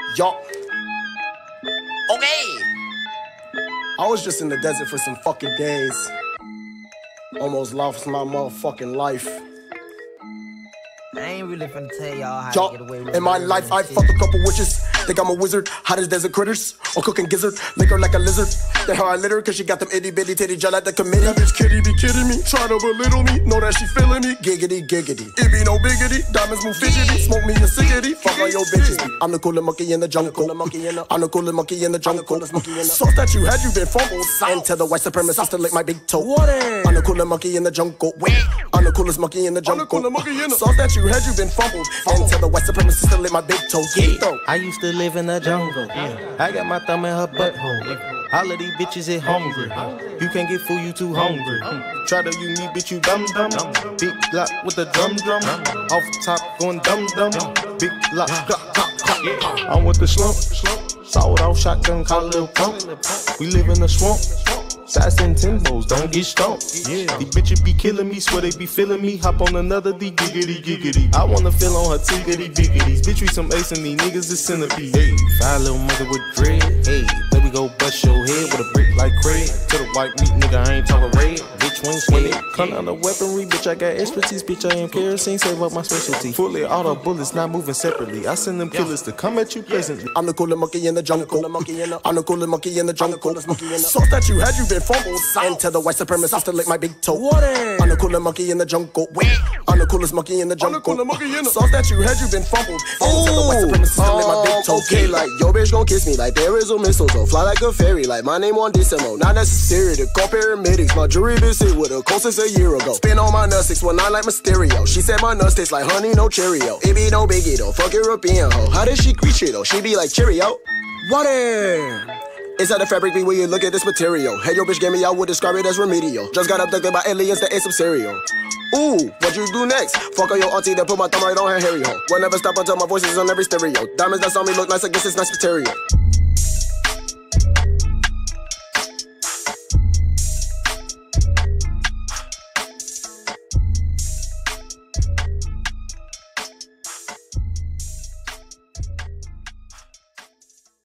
Yo, Okay. I was just in the desert for some fucking days. Almost lost my motherfucking life. I ain't really finna tell y'all how Yo, to get away with in my life I fuck a couple witches. Think I'm a wizard, hot as desert critters. Or cooking gizzard, lick her like a lizard. Then how I lit her, cause she got them itty bitty titty jet at the committee. That bitch kitty be kidding me, try to belittle me. Know that she feeling me, giggity giggity. It be no biggity, diamonds move fidgety. Smoke me a ciggity, fuck all your bitches. I'm the coolest monkey in the jungle. I'm the coolest monkey in the jungle. Sauce that you had, you been fumbled. And tell the white supremacist to lick my big toe. I'm the coolest monkey in the jungle. I'm the coolest monkey in the jungle. Sauce that you had, you been fumbled. And tell the white supremacist to lick my big toe. I used to live in the jungle. I got my thumb in her butthole. All of these bitches is hungry. You can't get food, you too hungry. Try to you me, bitch, you dumb. Big block with the drum. Off top going dumb. Big block, I'm with the slump. Sawed off shotgun, call it a little pump. We live in the swamp. Shots and Timbos, don't get stumped. These bitches be killing me, swear they be feeling me. Hop on another D giggity. I wanna feel on her tiggity biggities. Bitch, we some ace and these niggas is centipede. Hey, fine little mother with dread. Hey, baby go bust your head with a brick like Craig. To the white meat nigga, I ain't talking red. Bitch, wing swing it. Come down the weaponry, bitch, I got expertise. Bitch, I am kerosene, save up my specialty. Fully auto bullets, not moving separately. I send them killers to come at you presently. I'm the coolest monkey in the jungle. I'm the coolest monkey in the jungle. Sauce that you had, you been fumbled. And tell the white supremacist to lick my big toe. I'm the coolest monkey in the jungle. I'm the coolest monkey in the jungle. Sauce that you had, you been fumbled. And tell the white supremacist to lick my big toe. Okay, like, yo bitch gon' kiss me like there is a mistletoe. Fly like a fairy, like my name on Decimo. Not necessary to call paramedics. My jewelry been sit with a cold since a year ago. Spin on my nuts, 619 like Mysterio. She said my nuts taste like honey, no Cheerio. It be no biggie though, fuck European hoe. How does she greet you though? She be like Cheerio. Water. Inside the fabric be where you look at this material. Hey, yo, bitch, gave me, I would describe it as remedial. Just got abducted by aliens that ate some cereal. Ooh, what you do next? Fuck on your auntie, then put my thumb right on her hairy hole. Will never stop until my voice is on every stereo. Diamonds that's on me look nice, I guess it's nice material.